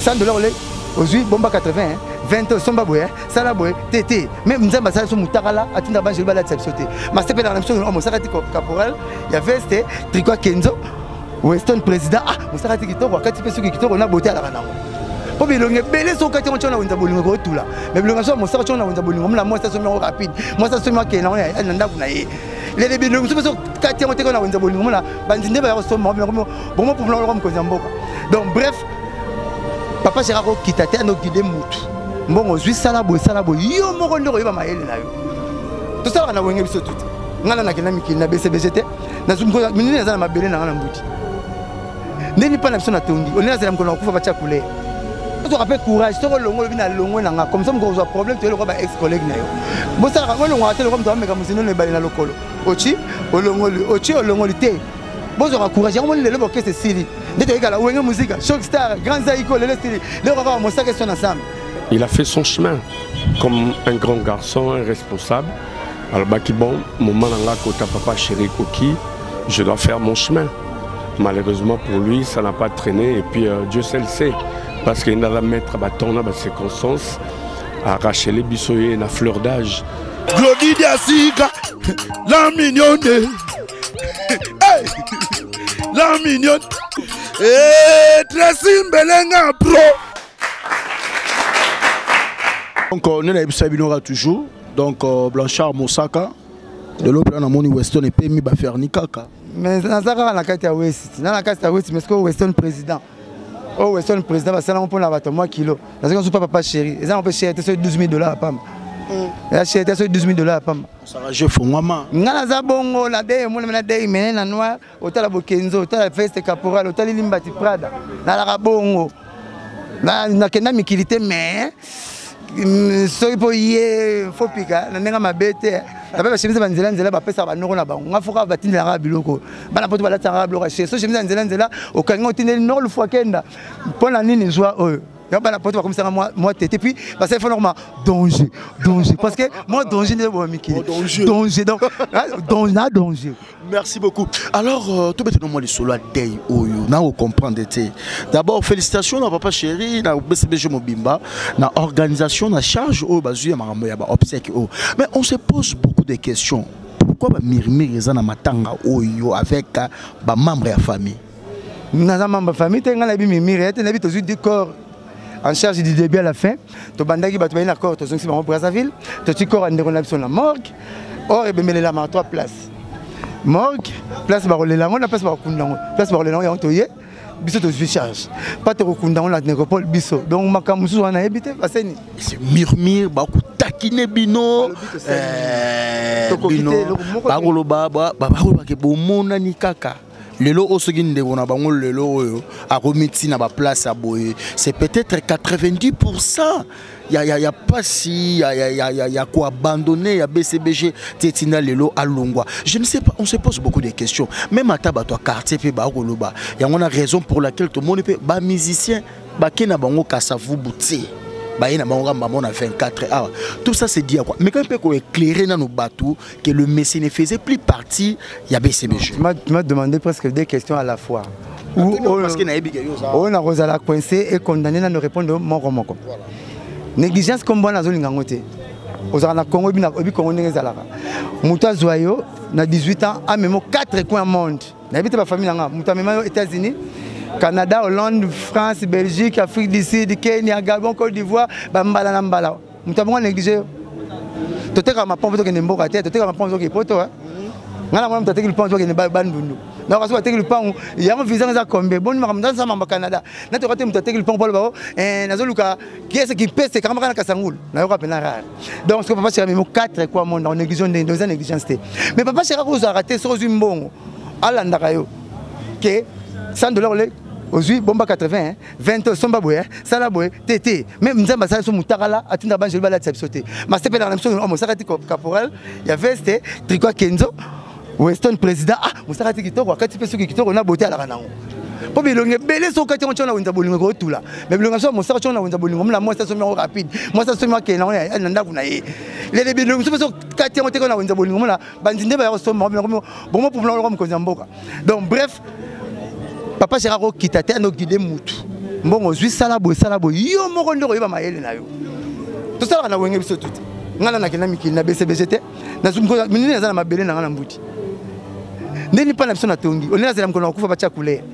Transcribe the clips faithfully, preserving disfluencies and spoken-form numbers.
cent dollars aujourd'hui bomba quatre-vingts vingt somba boye sala boye tété même nzamba sala so mutakala atinda banjeli bala tsepsoté ma c'est pas dans la mission on s'arrête caporal il y avait c'était tricot Kenzo Weston président ah on s'arrête kitoko wakati pe soki kitoko na beauté ala kanango po bilonge belé so kati on tona wenza bolingo ko tula mais bilonga so mo sara tona wenza bolingo mla mo station mo rapide mo station mo kena on nda kuna ye les bilongo so kati on tona wenza bolingo mla bandinde ba so mo bon mo pour mo ko mboka donc bref papa Gérard ko kitate no guider mutu mbongo zwi sala boy sala boy yo moko ndoko yeba mayele na yo to sala na wenge biso tuti ngala na kena mikili na B C B G T na zumko minene na mabele na ngana mbuti ndeni pa na biso na tongi onela zela mkono kufa bacha kule to rappel courage to longo bina longo na nga comme ça mko zo problème to lo ba ex collègue na yo bo sala ko longo atelo comme to ameka musino ne bali na lokolo ochi olongo ochi olongo te bo zo courage yango lelo bo kese sili ndete ikala wenge musique shock star grand zaiko lelo sili le va mo sa question ensemble. Il a fait son chemin comme un grand garçon, un responsable. Alors, bon, moment là, côté papa chéri Koki, je dois faire mon chemin. Malheureusement pour lui, ça n'a pas traîné. Et puis euh, Dieu seul le sait, parce qu'il n'a pas mettre à bâton dans circonstances, à arracher les bissoyés la fleur d'âge. Glody Diasiga, la mignonne, la mignonne, et Tracy Mbelenga Pro. Donc on est là toujours. Donc euh, Blanchard Mosaka de l'opéra na moni Weston et P M I ba faire ni kaka. Mais na zaka na kati ya West. Na na kati ya West mais que Weston président. Oh Weston président ba sala on na bato moi kilo. Na zaka super papa chéri. Et ça on peut cher sur douze mille dollars pam. La cher sur douze mille dollars pam. Ça va je fond mama. Ngala za bongo na dé mo na dé menen na noir hôtel Bokenzo hôtel Feste Caporal hôtel Limbati Prada. Na la bongo. Na na kenda mikilité mais soki po ye fo pika na ndenga mabete ape ba chemise banzela nzela ba pesa ba noko na bango ngafuka batindela nga biloko bana poto balata nga biloko chez so chemise nzela nzela okanga otindeli noko le fois kenda pona nini zwa oyo ya bana poto ba komisa moi moi tete puis parce que il faut normalement danger danger parce que moi danger ne bo miki danger donc danger na danger. Merci beaucoup. Alors, euh, tout bêtement, les solo à Day Oyo, na vous comprendre. D'abord, félicitations à papa chéri, na B C B G Mobimba, na organisation, na charge au basu ya obsèque. Mais on se pose beaucoup de questions. Pourquoi ba mirmir na matanga Oyo avec ba membre de la famille? Na membre de famille, tenga na bi mirmir, na bi tozu du corps en charge du début à la fin. To bandaki ba to na corps to zongi ba Brazzaville, to ti corps ndeko na biso na morgue. Or e bemele la ma trois places. Morgue, place Barolélango, la place Barokundango, place Barolélango, on toye, biso to charge. Pas te rekundango la nécropole biso. Donc makamusu on a habité, passeni. C'est murmure, baku takine bino, euh, bino, bagolo baba, bagolo ke bomona ni kaka. Lelo osogin de bona bango lelo oyo a remettre na ba place à boye. C'est peut-être quatre-vingt-dix pour cent. Il y a, y a pas si, il y a, y a, y a, y a quoi abandonner, il y a B C B G, Tetina Lelo, Alongwa. Je ne sais pas, on se pose beaucoup de questions. Même à Tabato, quartier, il y a une raison pour laquelle tout le monde peut, bah, musicien, bah, qui n'a pas de bouti, bah, il n'a pas vingt-quatre heures. Tout ça, c'est dit à quoi? Mais quand on peut éclairer dans nos bateaux que le Messie ne faisait plus partie, il y a B C B G. Tu m'as demandé presque deux questions à la fois. Où on a Rosala coincé et condamné à nous répondre mon romoko. Négligence comme bon azoli ngangote. Ozara na Congo bina obi Congo ngezalaka. Muta Zoyo na dix-huit ans a même quatre coins monde. Na habite ba famille nga. Muta même aux États-Unis, Canada, Hollande, France, Belgique, Afrique du Sud, Kenya, Gabon, Côte d'Ivoire, ba mbala na mbala. Muta bongo négligé. Toteka ma pompe to ke nemboka te, toteka ma pompe to ke poto hein. Ngala mwana mtateki le pompe to ke ne bandundu. Na kaso bateki le pompe, il y a un visa nga combien bon makamda sa mamba Canada. Na to kote mtateki le pompe ba eh nazoluka qui est ce qui pèse kama kana kasangulu. Na yo kapena rare. Donc ce que papa chéri même quatre quoi monde en négligence de deux ans négligence. Mais papa chéri ko za raté so zimbongo. Alanda kayo. Que cent dollars le aujourd'hui bomba quatre-vingts vingt somba boye sala boye tété même nzamba sala so mutakala atinda banjeli bala tsepsoté. Ma c'est pas dans la mission on s'arrête caporal, il y avait c'était tricot Kenzo Weston président ah musakati kitoko wakati pe soki kitoko na beauté ala kanango po bilonge belé so kati on tona wenza bolingo ko tula mais bilonga so musaka tona wenza bolingo mla moi ça so mo rapide moi ça so mo ke na on nda kuna ye les bilongo so kati on tona wenza bolingo mla bandinde ba so mo bon mo pour blanc ko mkoza mboka donc bref papa Gérard kitate no guider mutu mbongo zwi sala boye sala boye yo moko ndoko yeba mayele na yo to sala na wenge biso tout ngana na kina mikili na B C B G T na zumko minini na mabele na ngana mbuti ndeni pa na biso na tongi onena zela mkono kufa bacha couleur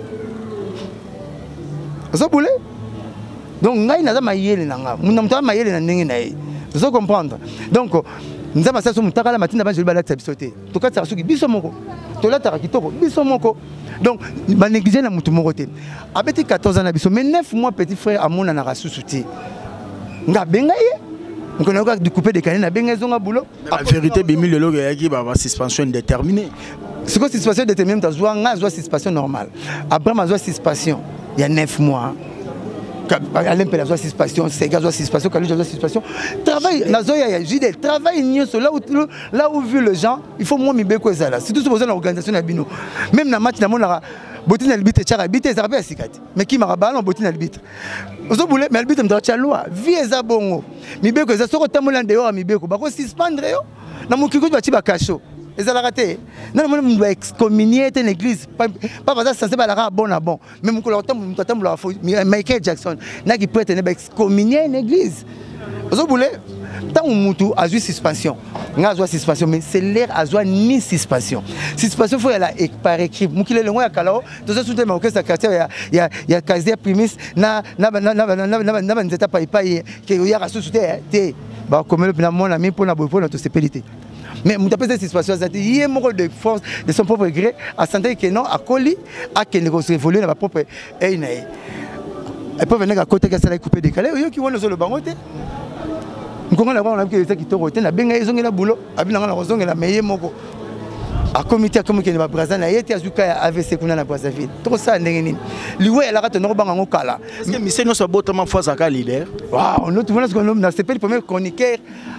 ça boule donc ngai na za mayele na nga muna mutama mayele na ndenge na ye vous comprendre donc nous avons ça sur mutakala matinda ba jeli ba la tsabisote to ka tsara suki biso moko to la tara kitoko biso moko donc ba négliger na mutu moko te abeti quatorze ans na biso mais neuf mois petit frère amona na rasusuti nga benga ye on connaît pas de couper des canines na benga zonga boulot la vérité bimi le logo yaki ba suspension indéterminée c'est quoi suspension indéterminée ta zoa nga zoa suspension normale après ma zoa suspension il y a neuf mois Alain Pela zoa suspension Sega zoa suspension Kalu zoa suspension travail na zoya ya jide travail nyoso là où là où vu les gens il faut moi mi beko ezala c'est tout ce besoin l'organisation na bino même na match na mona botine albitre chara bite ça rappelle sikati mais qui mara ballon botine albitre ozo boule mais albitre mta cha loi vie eza bongo mi beko eza soko tamola ndeo mi beko bako suspendre yo na mukiko ba tiba kasho ezala raté non moi me dois excommunier une église pas pas ça censé ba la bon à bon même ko la tam tam la Michael Jackson na qui prêtre ne ba excommunier une église ozo boule tant mutu a eu suspension nga zo suspension mais c'est l'air a zo ni suspension suspension faut la par écrit mukile le ngoya kalao to zo sunte ma orchestre quartier ya ya ya casier primis na na na na na na na nzeta pai pai ke ya rasu sute te ba comme le mon ami pour na pour notre spécialité mais mutu pèse suspension ça il est mort de force de son propre gré à sentir que non à coli à que ne se évoluer na propre et na et peut venir à côté que ça la couper décalé yo qui wona zo le bango te nkonga na bana ki eza kitoko te na benga ezongela bulo abinanga na kozongela meye moko a comité comme ki na Brazzaville na yeti azuka ya A V C kuna na Brazzaville trop ça ndenge nini liwe la ka tonoko banga ngokala est-ce que mise no so botama fois aka leader waaw on tout ce qu'on nomme na c'est le premier chroniqueur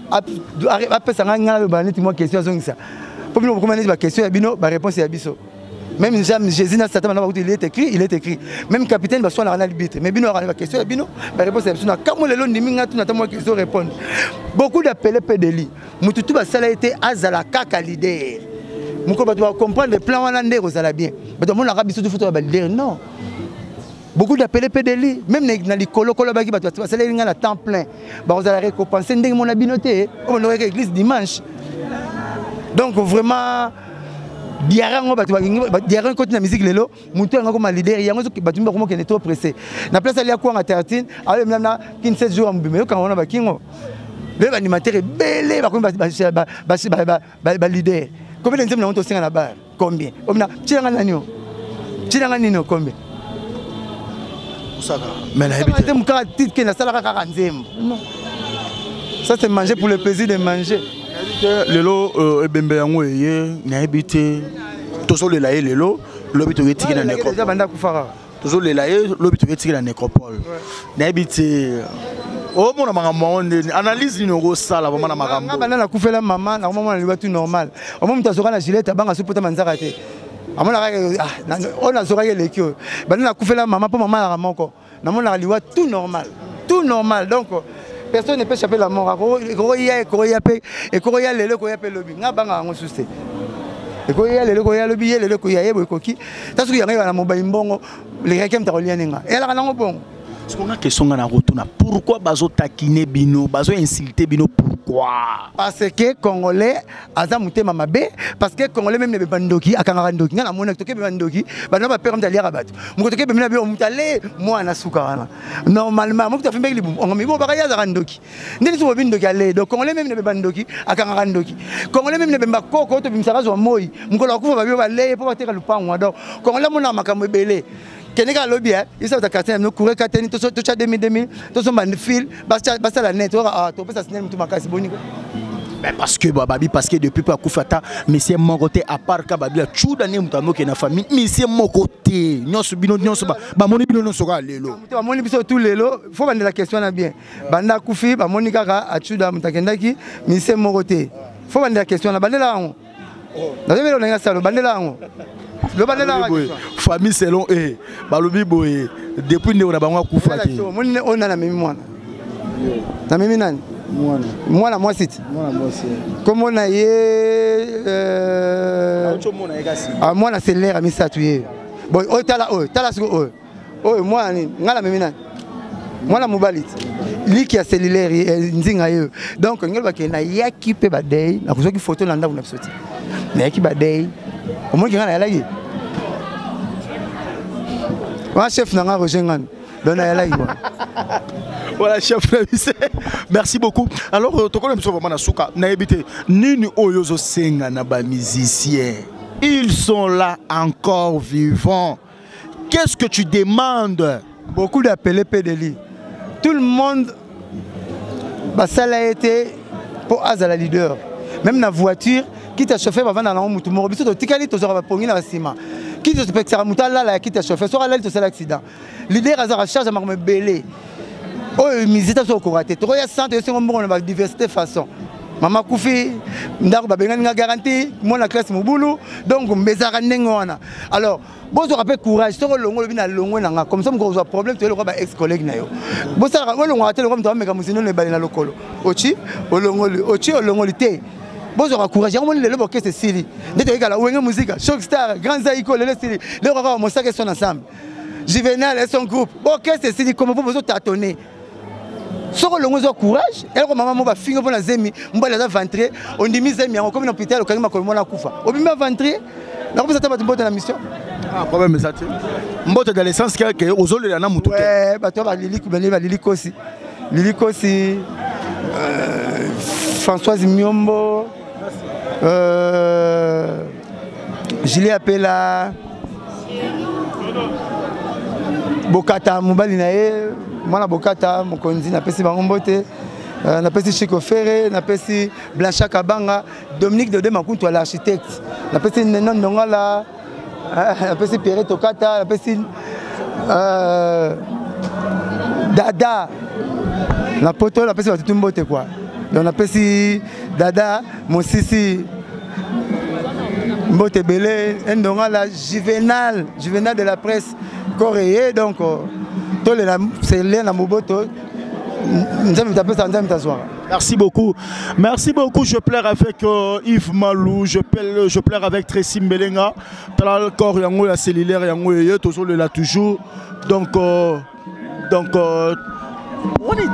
a pesa nganga le baniti moi question zongisa pour bino comment ba question ya bino ba réponse ya biso même Jésus n'a Satan il est écrit il est écrit même capitaine va soit la arbitre mais bino la question bino la réponse est na comme le long niminga tout na question répondre beaucoup d'appelés pédéli mututu ba sala été azala kaka leader muko ba doit comprendre le plan wana ndeko sala bien ba doit mon arabe biso foto ba leader non beaucoup d'appelés pédéli même na likolo kolo ba ki ba doit sala linga na temps plein ba osala récompenser ndenge mon abinoté on aurait église dimanche donc vraiment diarango batu ba diarango côté na musique lelo mutu ngako ma leader yango so batu ba komo kene trop pressé na place ali akwa thirteen ale mna kin sept jours mbime yo kango na ba kingo be ba animateur belé ba ko ba ba ba leader combien de temps na on to singa na bar combien omna chiranga nanio chiranga nino combien usaka mais na habité tem ka titre na sala ka kanzem non ça c'est manger pour le plaisir de manger lelo ebembe yango eye na habité tozo lela ye lelo lobi to etiki na nécropole déjà banda kufara tozo lela ye lobi to etiki na nécropole na habité o mona makambo ndeni analyse ni ngo sala ba mona makambo banda na kufela mama na mama na liba tout normal o mama mutazoka na gilet banga supota manzaka te amona ka ah on a zoka ye lekio banda na kufela mama po mama na moko na mona liba tout normal tout normal donc personne ne peut échapper la mort. Koya koya pe et koya lelo koya pe lobi. Nga banga ngo suste. Et koya lelo koya lobi lelo koya yebo koki. Tasu yanga na moba imbongo les requiem ta relier nga. Et la ngo bon. Est-ce qu'on a question na rotuna pourquoi bazo taquiner bino, bazo insulter bino pourquoi? Parce que congolais aza mutema mabe parce que congolais même ne bandoki akanga ndoki ngana mona toke bandoki bana ba père mtalia rabatu. Muko toke bemina bi mutale moi na sukana. Normalement muko tafimbe libu on mi bo bakaya za ndoki. Ndeni so bindoki ale donc congolais même ne bandoki akanga ndoki. Congolais même ne bemba koko to bimsaka zo moi. Muko la kufa ba bi ba le po bateka lupango donc congolais mona makambo belé. Kenega lobby hein il ça ta quartier nous courir kateni to to cha deux mille deux mille to so man fil basta basta la net ah to pesa signal mutu makasi boni ko ben parce que babi parce que depuis pas kufata monsieur mokoté à part ka babi chuda ne mutano ke na famille monsieur mokoté nyoso bino nyoso ba ba moni bino nyoso ka lelo ba moni biso tout lelo faut bande la question na bien banda kufi ba moni kaka a chuda mutakendaki monsieur mokoté faut bande la question na bande la ngo na velo na ngasa bande la ngo le bande la famille selon eh balobi boye depuis ne on a bango kufa te moni on na mimi mwana na mimi nani mwana mwana moi site mwana moi site comment na ye euh ah mwana c'est l'air mi satuye bon o tala o tala siko o oh moi ngala memina mwana mobali liki ya cellulaire nzinga yo donc ngelo bakena yaki pe badei na kuzoki photo na ndaku na bisoti na yaki badei omonki ngala yalaki wa chef na nga rojengan dona yalaki quoi. Voilà, chef, merci beaucoup. Alors, tu connais vraiment na souka na ebité nini oyozo senga na ba musiciens. Ils sont là encore vivants. Qu'est-ce que tu demandes? Beaucoup d'appelés P D L I. Tout le monde, bah, ça a été pour Azala leader. Même dans la voiture, qui t'a chauffé avant dans la route, mon biso to tikali to zora pongi na ciment. Qui te peut que muta là là qui t'a chauffé, soit là to c'est l'accident. Leader azara charge ma me belé. Oh, misita so ko raté. To ya centre c'est bon na diversité façon. Mama Koufi, ndako ba benga garantie, mon la classe mobulu, donc mbezara nengona. Alors, bon so rappel courage, so longo le bina longo nanga comme ça mo ko problème to le ba ex collègue na yo. Bon ça ngo longo atel comme to meka musino le bali na lokolo. Ochi, olongo ochi olongo lité. Bon so courage, on le bo que c'est Sili. Ndeto ekala wenga musique, Shock Star, Grand Zaiko le Sili. Le roi mo ça que son ensemble. Juvenal et son groupe. Bon que c'est Sili comme vous vous tâtonner. Soko longo zo courage, elle ko maman mo ba fingo pona zemi, mbala za ventre, on dit zemi en comme l'hôpital au kangima ko mona kufa. Obima ventre, na ko ça ba mbote na mission. Ah problème ça tu. Mbote dans l'essence que ozole na mutu. Ouais, ba to ba lili ko beli ba lili kosi. Lili kosi euh Françoise Miombo euh Julie Appela Bokata mobali na ye. Moi, Bokata, mon conduit, n'a pas si Barombote, n'a pas si Chico Ferré, n'a pas si Blancha Kabanga, Dominique Dodé Makountou, l'architecte, n'a pas si Nenon Nongala, n'a pas si Pierre Tokata, n'a pas si Dada, la poto, n'a pas si Batumbote quoi. Donc, n'a pas si Dada, mon sisi, Mbote Belé, Ndongala, Juvenal, Juvenal de la presse coréenne, donc. C'est l'un Moboto. Merci beaucoup. Merci beaucoup. Je pleure avec euh, Yves Malou, je pleure, je pleure avec Tracy Mbelenga. Le corps yango la cellulaire yango yé toujours là toujours. Donc euh, donc euh, on est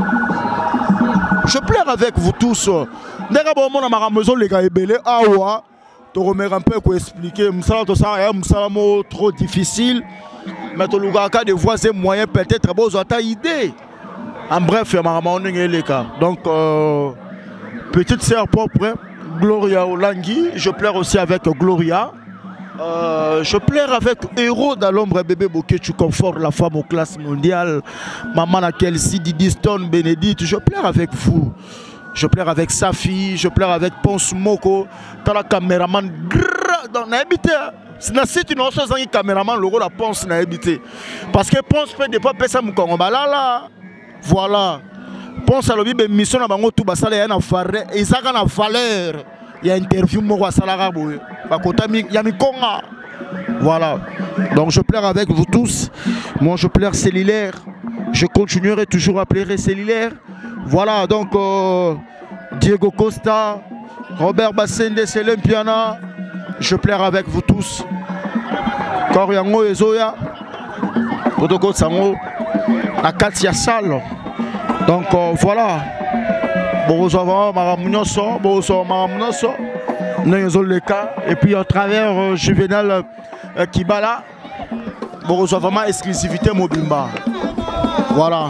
je pleure avec vous tous. Ndeka bon mon amara maison les gars ebele awa. Tu remets un peu pour expliquer. Msala to ça un msala mo trop difficile. Mais tu as des voies et moyens peut-être bon, ta idée. En bref, donc euh, petite sœur propre, Gloria Olangi. Je pleure aussi avec Gloria. Euh, je pleure avec Héros dans l'ombre bébé Bokeh. Tu confortes la femme aux classes mondiales. Maman laquelle si Didi Stone, Bénédicte. Je pleure avec vous. Je pleure avec Safi. Je pleure avec Ponce Moko. T'as la caméraman dans l'habité. C'est une autre chose qui caméraman le rôle la Ponce n'a habité parce que Ponce fait des pas pesa mukongo balala voilà Ponce à l'objet mission na bango tout basala ya na farre et ça na valeur il y a interview moko salara boye bakota mi ya mikonga voilà donc je pleure avec vous tous moi je pleure cellulaire je continuerai toujours à pleurer cellulaire voilà donc euh, Diego Costa Robert Bassende Selem Piana. Je pleure avec vous tous. Koriango Ezoya. Protocole Sango. La Katia Sal. Donc euh, voilà. Bonjour, Maramunoso. Bonjour, Maramunoso. Et puis à travers euh, Juvenal euh, Kibala. Bonjour, vraiment exclusivité Mobimba. Voilà.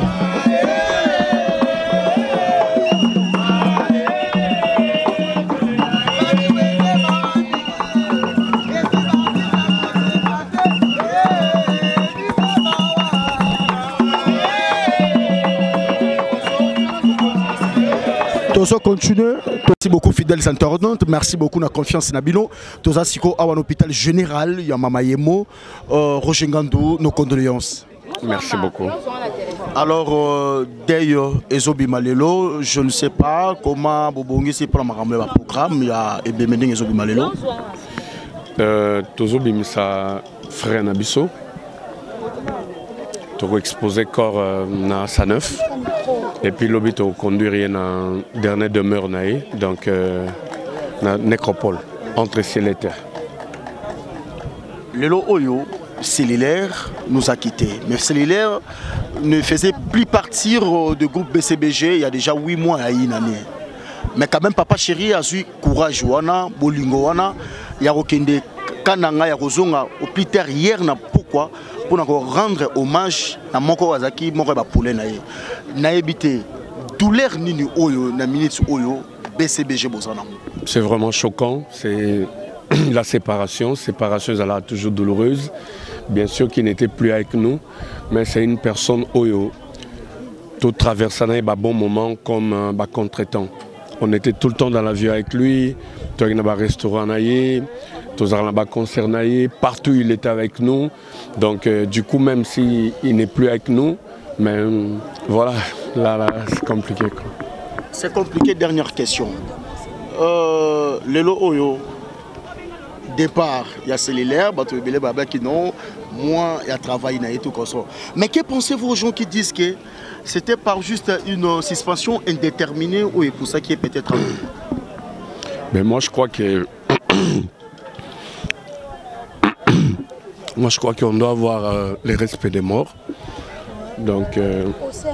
Continue. Merci beaucoup fidèles internautes, merci beaucoup de la confiance Nabino. Tous à Siko à l'hôpital général, Yamama Yemo, Roger Ngandou, nos condoléances. Merci beaucoup. Alors, euh, d'ailleurs, Ezobi Malelo, je ne sais pas comment Bobongi s'est pris le programme, il y a Ebemeding Ezobi Malelo. Tozo Bimisa frère Nabiso. Tu exposé corps na Saneuf. Et puis l'objet au conduire dans la dernière demeure donc euh, dans la nécropole entre ciel et terre. Lelo Oyo, Cellulaire nous a quittés. Mais Cellulaire ne faisait plus partir du groupe B C B G il y a déjà huit mois à une année. Mais quand même, papa chéri a eu courage, wana, bolingo wana, ya okende kananga ya kozonga au plus tard hier na pourquoi pour rendre hommage à moko wazaki moko ba poulet na ye. Na ebité douleur nini oyo na minute oyo B C B G bozana. C'est vraiment choquant, c'est la séparation, séparation elle est toujours douloureuse. Bien sûr qu'il n'était plus avec nous, mais c'est une personne oyo tout traversant un bon moment comme un contretemps. On était tout le temps dans la vie avec lui, tout dans un restaurant, tout dans un concert, partout il était avec nous. Donc euh, du coup même s'il n'est plus avec nous, mais euh, voilà, là, là c'est compliqué. C'est compliqué, dernière question. Euh, Lelo Oyo, départ, il y a Cellulaire, qui non, moi, il y a travail, et tout comme ça. Mais que pensez-vous aux gens qui disent que c'était par juste une suspension indéterminée ou pour ça qui est peut-être... Mais moi, je crois que... moi, je crois qu'on doit avoir euh, le respect des morts. Donc... Euh...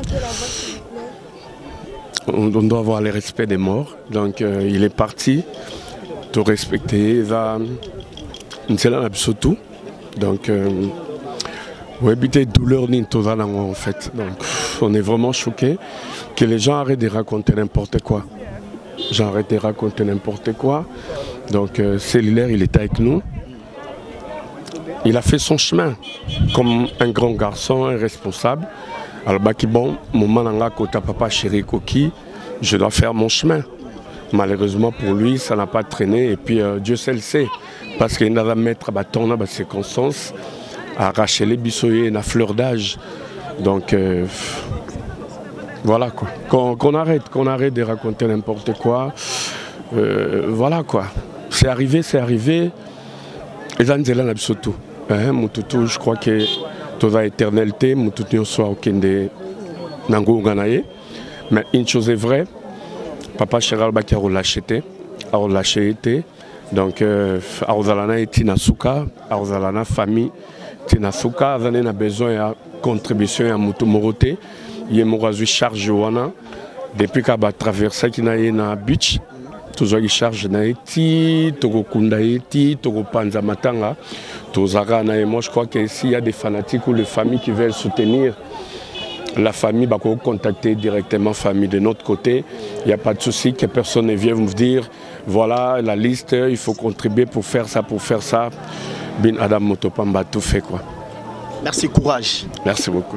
on doit avoir le respect des morts. Donc, euh, il est parti. Tout respecter, va surtout. Donc, euh, ouais, éviter douleur ni en fait. Donc, on est vraiment choqués que les gens arrêtent de raconter n'importe quoi. Les gens arrêtent de raconter n'importe quoi. Donc, euh, Cellulaire, il est avec nous. Il a fait son chemin comme un grand garçon, un responsable. Alors, bah, qui bon, moment nanga kota papa chéri Koki, je dois faire mon chemin. Malheureusement pour lui, ça n'a pas traîné et puis euh, Dieu seul sait. Parce qu'il n'a pas mettre dans les circonstances, à arracher les bissoyés, la fleur d'âge. Donc euh, voilà quoi. Qu'on qu'on arrête, qu'on arrête de raconter n'importe quoi. Euh, voilà quoi. C'est arrivé, c'est arrivé. Et là, nous avons surtout. Moutoutou, je crois que toute la éternité, Moutoutou soit au Kende Nango Ganaye. Mais une chose est vraie. Papa Chéral Baki a relâché, a relâché été. Donc, a Rosalana et Tinasuka, a Rosalana famille Tinasuka, a besoin de contribution à Moutou Moroté. Il y a une charge depuis qu'il a traversé la beach. Toujours une charge naïti, Togo Kundaïti, Togo Panzamatanga, Tozara. Moi, je crois qu'ici, il y a des fanatiques ou des familles qui veulent soutenir. La famille va contacter directement la famille de notre côté. Il n'y a pas de souci que personne ne vienne vous dire voilà la liste, il faut contribuer pour faire ça, pour faire ça. Bin Adam Motopamba tout fait quoi. Merci, courage. Merci beaucoup.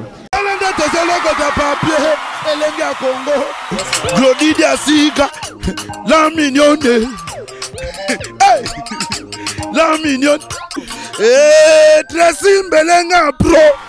La mignonne. La mignonne. Eh, Tracy Mbelenga pro.